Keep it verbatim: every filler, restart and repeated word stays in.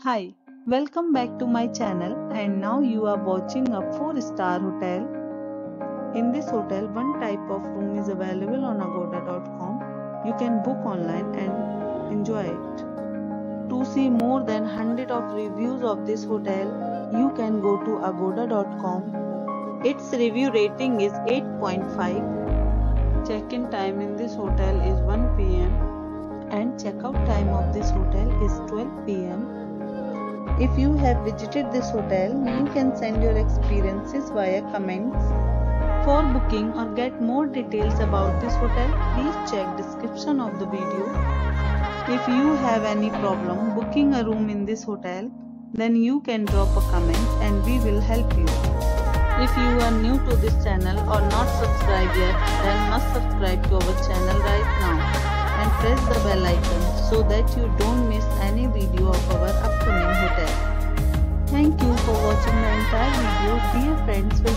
Hi, welcome back to my channel, and now you are watching a four star hotel. In this hotel, one type of room is available on agoda dot com. You can book online and enjoy it. To see more than one hundred of reviews of this hotel, you can go to agoda dot com. Its review rating is eight point five. Check-in time in this hotel is one p m and check-out time of this hotel is twelve p m If you have visited this hotel, you can send your experiences via comments. For booking or get more details about this hotel, please check description of the video. If you have any problem booking a room in this hotel, then you can drop a comment and we will help you. If you are new to this channel or not subscribed yet, then must subscribe to our channel right now and press the bell icon so that you don't miss any video of our upcoming hotel. Thank you for watching the entire video. Dear friends, will